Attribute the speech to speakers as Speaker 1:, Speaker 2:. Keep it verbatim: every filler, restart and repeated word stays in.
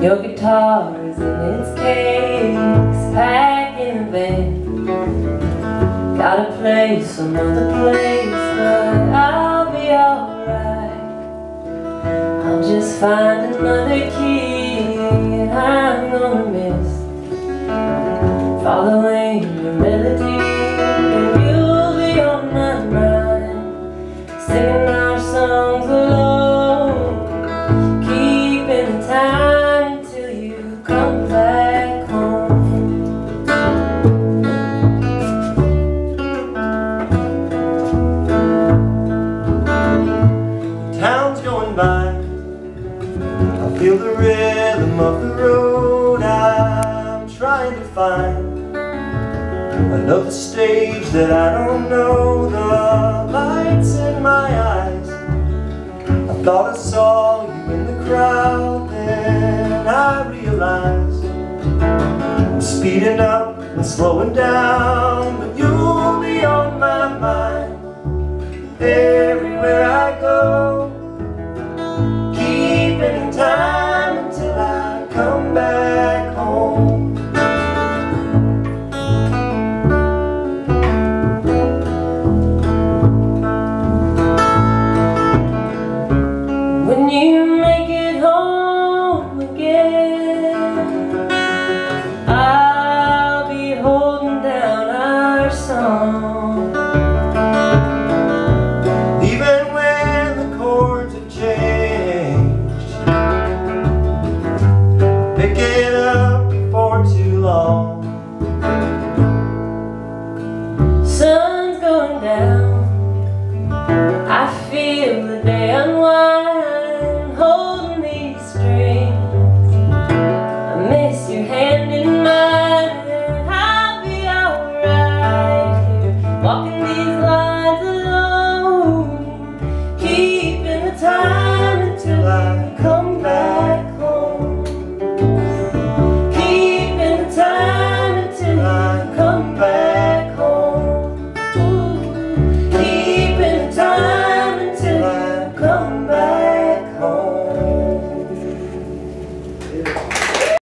Speaker 1: Your guitar is in its case, packed in a van. Got a place, another place, but I'll be alright. I'll just find another key, and I'm gonna miss following your melody, and you'll be on my mind, singing our songs alone, keeping the time until you come back home.
Speaker 2: Town's going by, I feel the rhythm of the road. I'm trying to find another stage that I don't know. The lights in my eyes, I thought I saw you in the crowd. Then I realized I'm speeding up and slowing down, but you'll be on my mind everywhere I go, keeping time until I come back home.
Speaker 1: When you make it home again, I'll be holding down our song.
Speaker 2: Even when the chords have changed, pick it up before too long.
Speaker 1: Sun's going down, I feel the day unwind, holding these strings. I miss your hand in mine, and I'll be alright here, walking these